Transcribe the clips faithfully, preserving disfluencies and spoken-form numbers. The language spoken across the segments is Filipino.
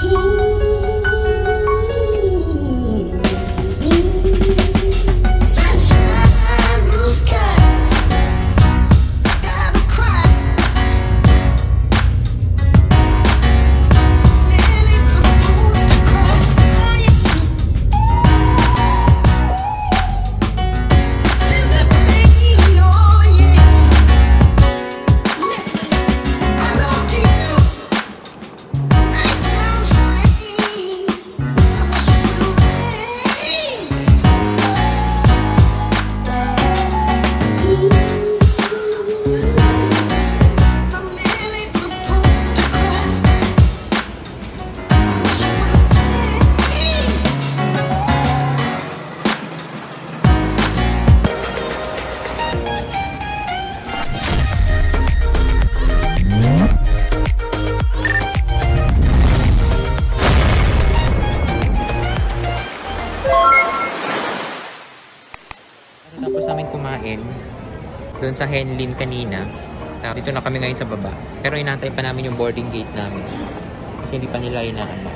Tapos namin kumain doon sa Henlin kanina. Dito na kami ngayon sa baba. Pero inantay pa namin yung boarding gate namin. Kasi hindi pa nila inaano.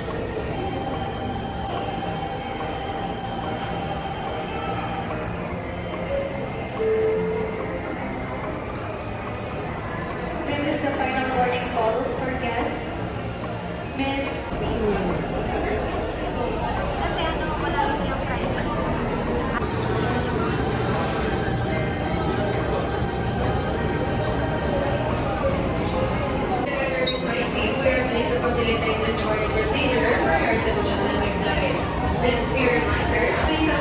This is the final boarding call for guests. Miss facilitate this boarding procedure for our citizens and flight. This peer reminders, please.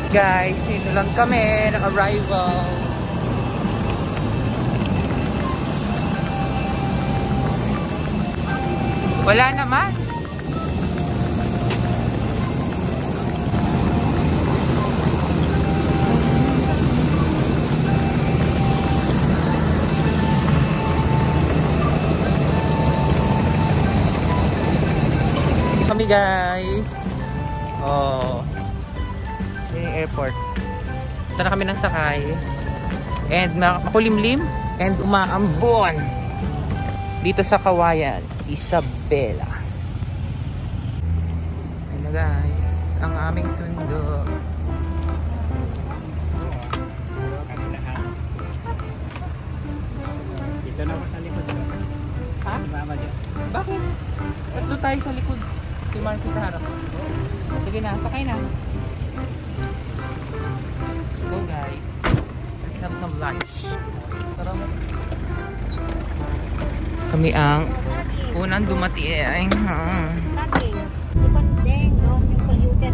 Guys, dito lang kami, naka-arrival. Wala naman. Kami guys. Oh. Yung airport. Ito na kami ng sakay. And makulimlim and umaambon. Dito sa Kawayan, Isabela. Ano guys, ang aming sundo. Dito na ako sa likod. Ha? Mama dyan. Bakit? Tatlo tayo sa likod. Si Marky sa harap. Sige na, sakay na. Let's go guys. Let's have some lunch. Tara mo. Kami ang unang dumating. Hmm. Lagi. Di ba din, no? Yung polluted.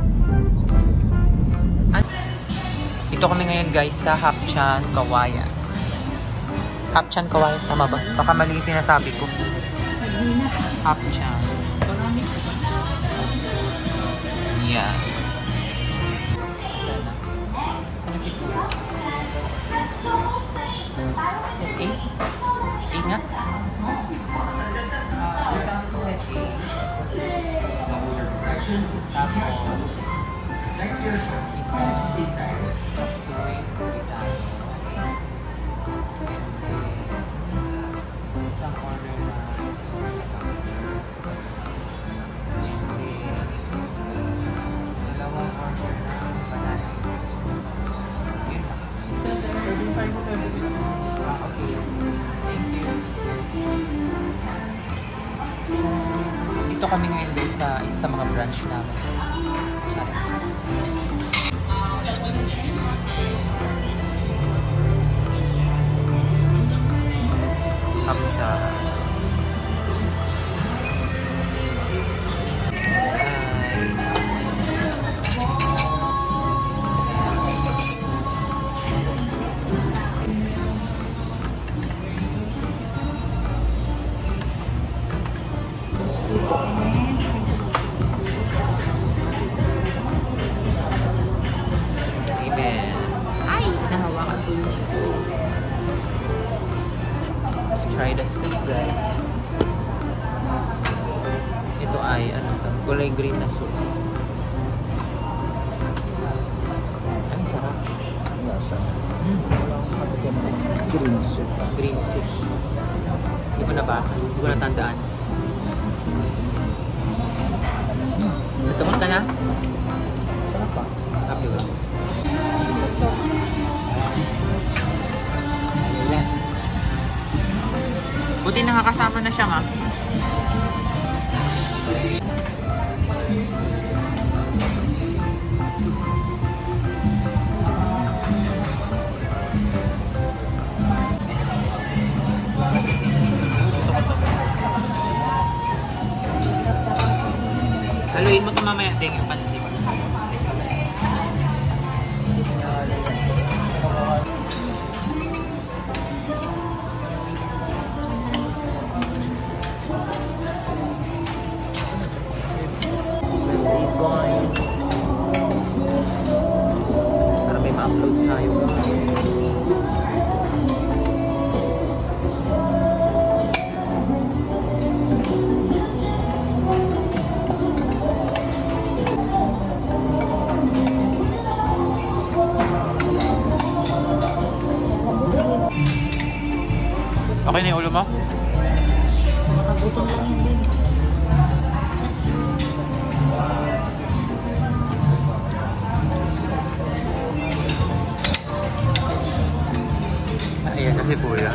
Dito kami ngayon guys sa Hapchan, Kawayan. Hapchan, Kawayan. Tama ba? Baka mali yung sinasabi ko. Hapchan. Yeah. Ano si po? Set eight? eight nga? Tapos Tapsoy, isa. Isang order na dalawang order na bananas. Yun lang. Ah, okay. Thank you. Dito kami ngayon guys sa isa sa mga branch namin. Sorry. Hapchan. Amen. Ay, nahawakan ko. Let's try the soup guys. Ito ay ano to? Kulay green na soup. Ay, sarap. Lasa. Mm. Green soup. Green soup. Hindi ko nabasa. Hindi ko natandaan. Natumot ka na? Sarap pa. Happy ba? Buti nakakasama na siya nga. Haluin mo ito mamaya din yung pansit. Para may ma-upload tayo. Okay na yung ulo mo? Nakagutom lang yun din. Ayan na si Kuya.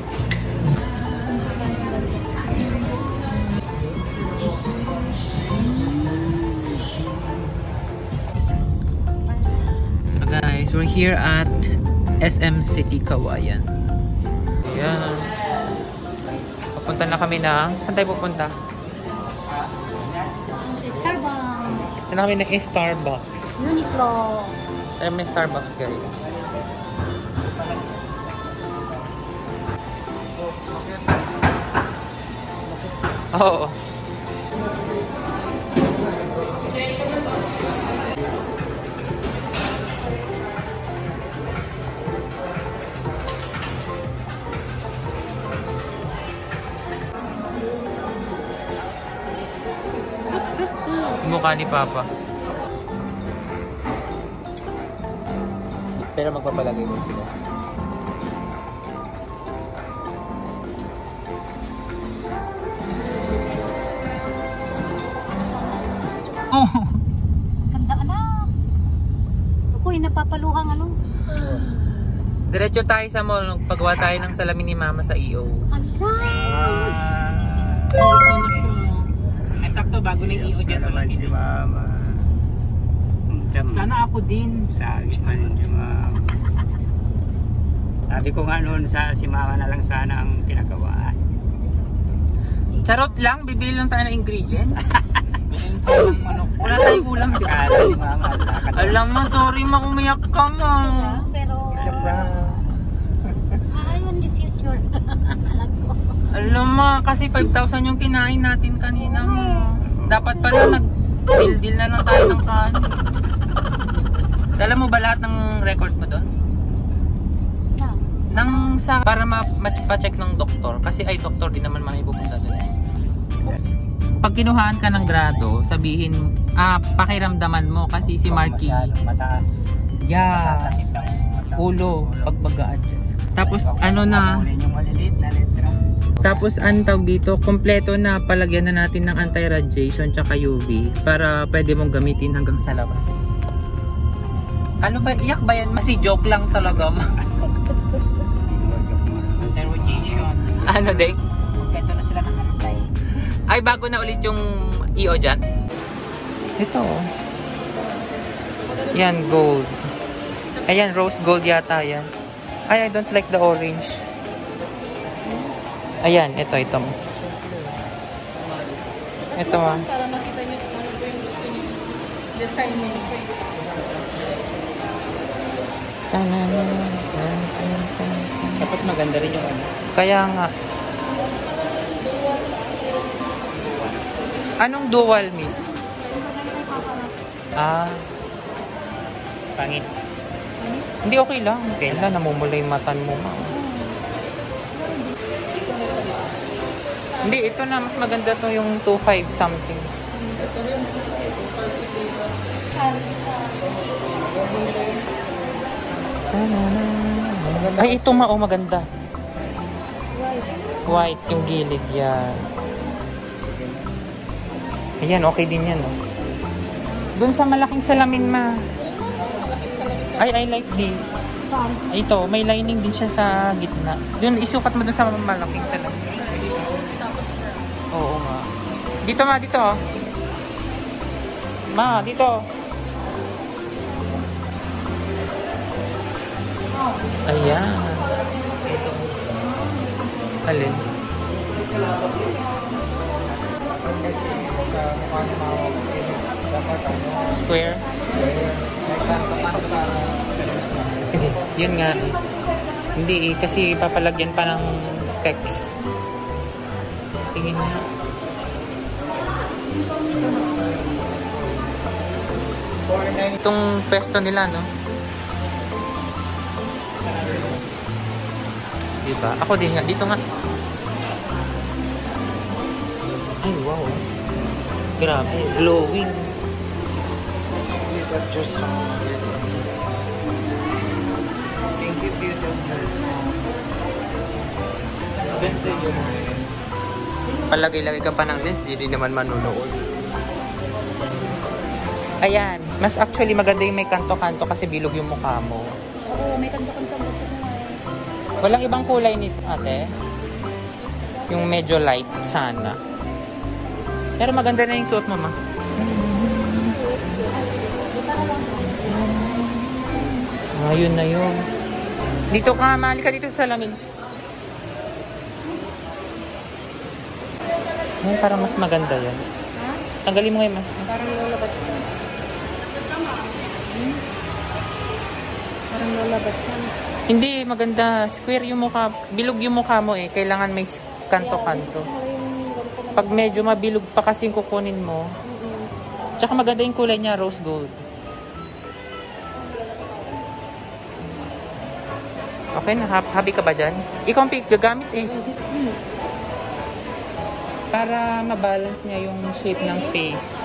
So guys, we're here at S M City Kawayan. Ayan. Papunta na kami ng... Saan tayo pupunta? Sa Starbucks. Saan na kami ng Starbucks. Uniqlo. Eh, may Starbucks guys. Oo. Mukha ni Papa. Pero magpapalagay mo sila. Oh! Ganda anak. Ako'y napapaluhang ano. Diretso tayo sa mall. Pagawa tayo ng salamin ni Mama sa E O. Ala! Ano siya? Ay, sakto bago na i-i-o dyan. Naman si Mama. Sana ako din. Sagit man si Mama. Sabi ko nga noon, sa, si Mama na lang sana ang pinagawa. Charot lang, bibili lang tayo ng ingredients. Wala tayong ulam. Kala si Mama. Alam mo, sorry ma, umiyak ka mo. Pero, ayun the future. Alam ko. Alam mo, kasi five thousand yung kinain natin kanina mo. Dapat pala nag-deal-deal na lang tayo ng kanin. Alam mo ba lahat ng record mo doon? Na. Nang sa, para ma-check ng doktor. Kasi ay doktor din naman mga ipupunta doon. Pag kinuhaan ka ng grado, sabihin, ah, pakiramdaman mo kasi si Marky. Mataas. Yeah. Ulo, pag mag-a-adjust. Tapos ano na, Yung maliliit na letra. tapos ang tawag dito, kompleto na palagyan na natin ng anti-radiation tsaka U V para pwede mong gamitin hanggang sa labas. Ano ba, iyak ba yan? Masi joke lang talaga. Interrogation. Ano, Dek? Ito na sila naka-reply. Ay, bago na ulit yung E O dyan. Ito. Yan, gold. Ayan, rose gold yata yan. Ay, I don't like the orange. Ayan, ito, ito. Ito, ah. Para makita niyo kung ano po yung gusto niyo. Design mo. Dapat maganda rin yung ano. Kaya nga. Anong dual, miss? Ah. Pangit. Hindi, okay lang. Okay lang, namumula yung matan mo, ma. Hindi, ito na. Mas maganda to yung two five something. Ay, ito ma, oh, maganda. White, yung gilid, yan. Ayan, okay din yan, oh. Dun sa malaking salamin, ma. Ay, I like this. Ito, may lining din siya sa gitna. Dun, isukat mo dun sa malaking salamin. Oo nga. Dito, ma, dito, oh. Ma, dito. Ayan. Alin? Kasi sa mukha ng mga dapat ano, Square? square. May kanto-kanto para Yun nga eh. Hindi eh, kasi papalagyan pa ng specs. Tingin nga. Itong pwesto nila, no? Diba? Ako din nga. Dito nga. Ay, wow. Grabe. Glowing. Peter Just Thank you, Peter Just Ganda yun. Palagay-lagay ka pa ng lens, di din naman manunood. Ayan. Mas actually maganda yung may kanto-kanto kasi bilog yung mukha mo. Oo, may kanto-kanto mo. Walang ibang kulay nito, ate. Yung medyo light, sana. Pero maganda na yung suot mo, ma. Ayun na yun. Dito ka, mali ka dito sa salamin. Ay, parang mas maganda yan. Tanggalin mo ngayon, mas. Parang lulabas ko. Parang lalabas yan. Hindi, maganda. Square yung mukha. Bilog yung mukha mo eh. Kailangan may kanto-kanto. Pag medyo mabilog pa kasi yung kukunin mo. Tsaka maganda yung kulay niya, rose gold. Okay na, happy ka ba dyan? Ikaw ang gagamit eh. Para mabalance niya yung shape ng face.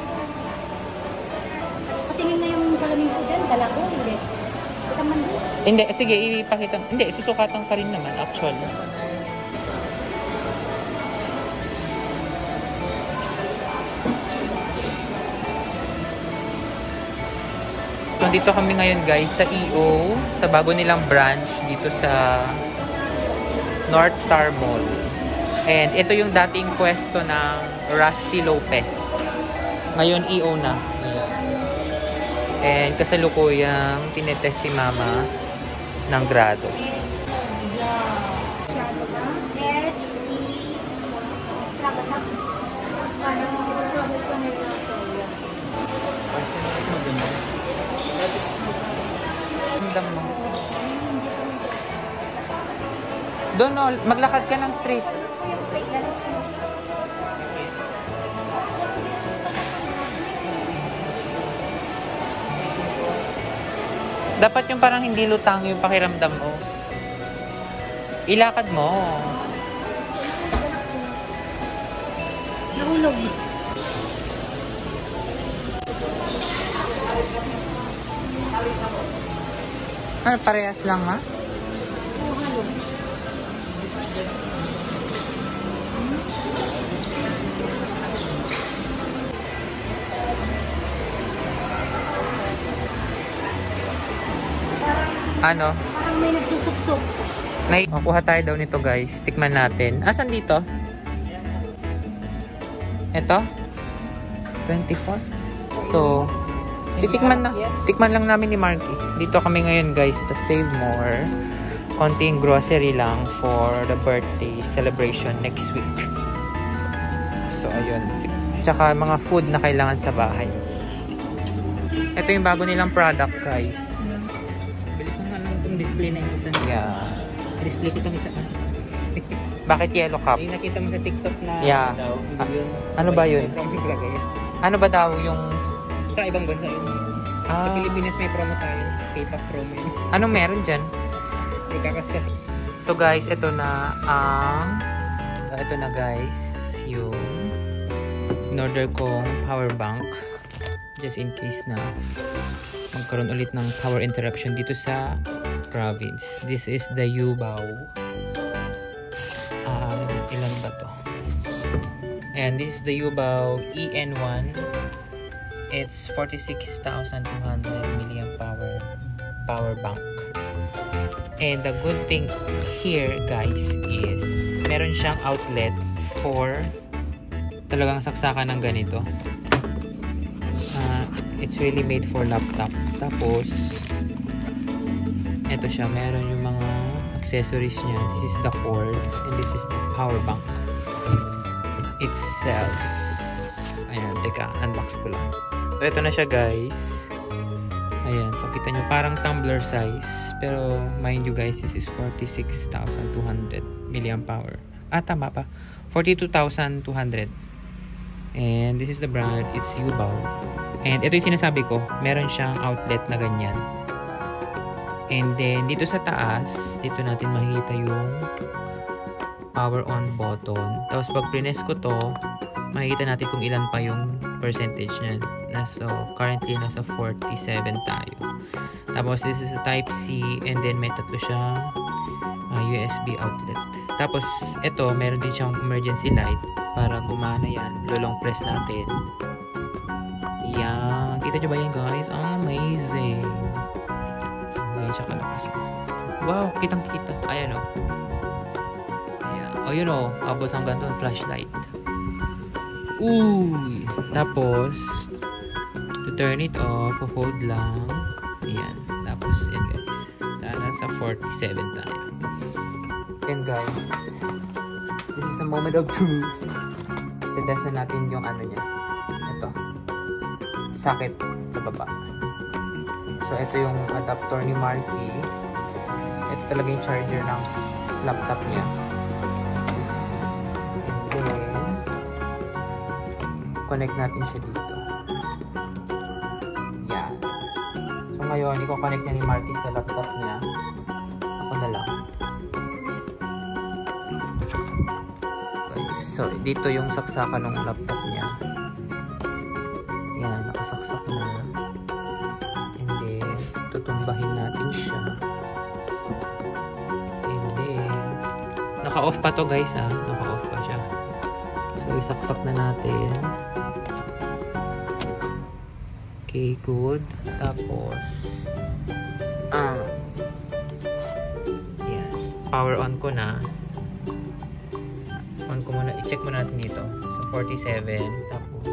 Patingin na yung salamin ko dyan. Dala ko, hindi. Kita man din. Hindi, sige, ipakita. Hindi, susukatan ka rin naman, actually. So, dito kami ngayon guys sa E O, sa bago nilang branch dito sa North Star Mall. And ito yung dating pwesto ng Rusty Lopez. Ngayon E O na. And kasalukuyang tinetest si Mama ng grado. H D Stragatak. Ramdam mo. Doon, no, maglakad ka ng straight. Dapat yung parang hindi lutang yung pakiramdam mo. Ilakad mo. Nahulog. Ano, parehas lang ha? Nahulog. Ano? Parang may nagsusuksok. May makuha tayo daw nito guys. Tikman natin. Asan dito? Ito? twenty-four. So, titikman na. Tikman lang namin ni Marky. Dito kami ngayon guys sa Save More. Konting grocery lang for the birthday celebration next week. So, ayun. Tsaka mga food na kailangan sa bahay. Ito yung bago nilang product guys. Display na yung isa. Yeah. Display ko itong isa. Bakit yellow cup? Yung nakita mo sa TikTok na Yeah. daw. Ah, Yun. ano ba yun? From Higlagay. Ano ba daw yung... Sa ibang bansa yun. Sa Ah, Pilipinas may promo tayo. K-pop promo yun. anong meron dyan? Ikakaskas. So guys, ito na ang... ito na guys, yung in-order kong power bank. Just in case na magkaroon ulit ng power interruption dito sa province. This is the Yubao. Um, ilan ba to? And this is the Yubao E N one. It's forty-six thousand two hundred milliamp power power bank. And the good thing here guys is meron siyang outlet for talagang saksakan ng ganito. Uh, it's really made for laptop. Tapos ito siya, meron yung mga accessories niya. This is the cord and this is the power bank itself. Ayan, teka, unbox ko lang. So ito na siya guys. Ayan, so kita nyo parang tumbler size. Pero mind you guys, this is forty-six thousand two hundred milliamp hour. Ah, tama pa. forty-two thousand two hundred. And this is the brand, it's Yubao. And ito yung sinasabi ko, meron siyang outlet na ganyan. And then, dito sa taas, dito natin makikita yung power on button. Tapos, pag prines ko to, makikita natin kung ilan pa yung percentage niyan. So, currently, nasa forty-seven tayo. Tapos, this is a type C, and then may tatlo siyang uh, U S B outlet. Tapos, ito, meron din siyang emergency light para gumana yan. Lulong press natin. Yan. Kita nyo ba yan, guys? Amazing. Ayan siya kalakas. Wow, kitang-kita. Ayan o. Ayan. O, yun o. Abot hanggang doon. Flashlight. Uy! Tapos, to turn it off, hold lang. Ayan. Tapos, yan guys. Nasa forty-seven tayo. Yan guys. This is a moment of truth. Titest na natin yung ano niya. Ito. Sakit sa baba. So, ito yung adapter ni Marky. Ito talaga yung charger ng laptop niya. And then, connect natin siya dito. Yeah. So, ngayon, i-connect na ni Marky sa laptop niya. Ako na lang. Okay. So, dito yung saksakan ng laptop niya. Yan, nakasaksak na. And then, tutumbahin natin siya. And then, naka-off pa to guys ha. Naka-off pa siya. So, isaksak na natin. Okay, good. Tapos, ah, yes. Power on ko na. On ko muna. I-check muna natin dito. So, forty-seven. Tapos,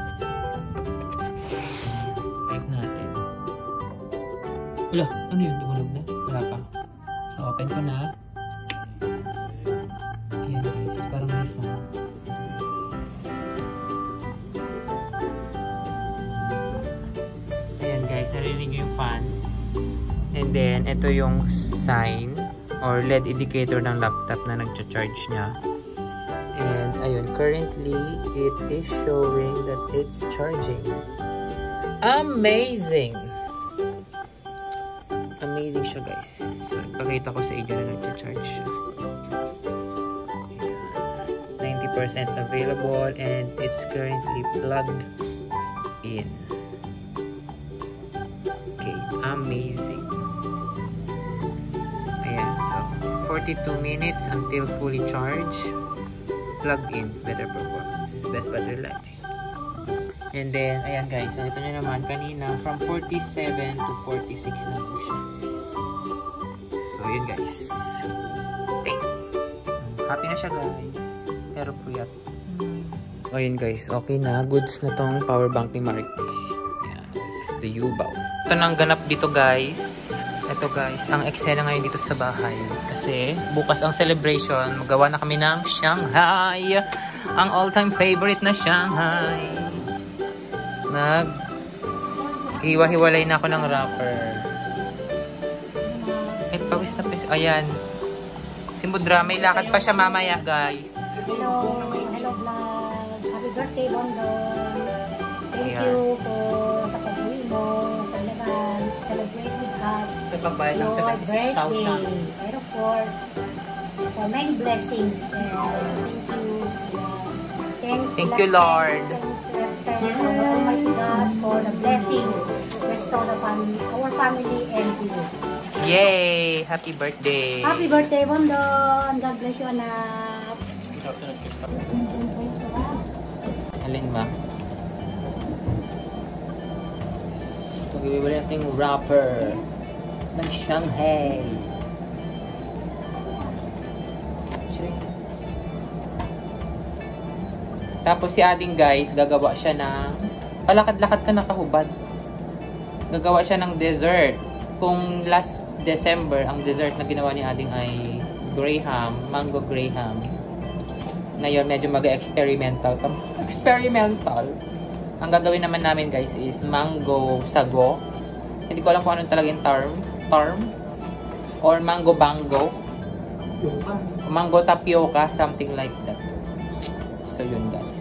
type natin. Wala. Ano yun? Dumulog na? Wala pa. So, open ko na. Ayan guys. Parang may fan. Ayan guys. Narinig nyo yung fan. And then, ito yung sign or L E D indicator ng laptop na nagcha-charge niya. And ayun, currently it is showing that it's charging. Amazing! Amazing siya guys. So, ipakita ko sa inyo na nagcha-charge siya. ninety percent available and it's currently plugged in. Okay, amazing. Ayan, so forty-two minutes until fully charged. Plug in, better performance, best battery life. And then, ayan guys, nakita nyo naman kanina, from forty-seven to forty-six na po siya. So, yun guys. Dang. Happy na siya guys. Pero puyat. So, yun guys, okay na. Goods na tong power bank ni Marky. Ayan, this is the U-Bow. Ito nang ganap dito guys. Ito guys, ang eksena ngayon dito sa bahay. Kasi bukas ang celebration, magawa na kami ng Shanghai. Ang all-time favorite na Shanghai. Nag hiwa-hiwalay na ako ng wrapper. Eh, pawis na pawis. Ayan. Si Mudra, may lakad pa siya mamaya guys. Hello, hello vlog. Happy birthday, Bondon. Thank Ayan. you for sa pag-uwi mo sa Lebanon. Celebrate with us. So, pagbayad ng Your seventy-six thousand. birthday. And of course, for many blessings. Uh, thank you. Uh, thanks. Thank let's you, Lord. Thanks, let's thanks our Almighty God for the blessings bestowed upon our family and you. Yay! Happy birthday! Happy birthday, Bondon. God bless you, anak. Alin ba? Mag-ibibali natin yung wrapper ng Shanghai. Tapos si Ading guys, gagawa siya ng palakad-lakad ka nakahubad. Gagawa siya ng dessert. Kung last December, ang dessert na ginawa ni Ading ay graham, mango graham. Ngayon, medyo mag-experimental. Experimental. Ang gagawin naman namin guys is mango sago. Hindi ko alam kung anong talaga yung term. Term. Or mango bango. Mango tapioca. Something like that. So, yun guys.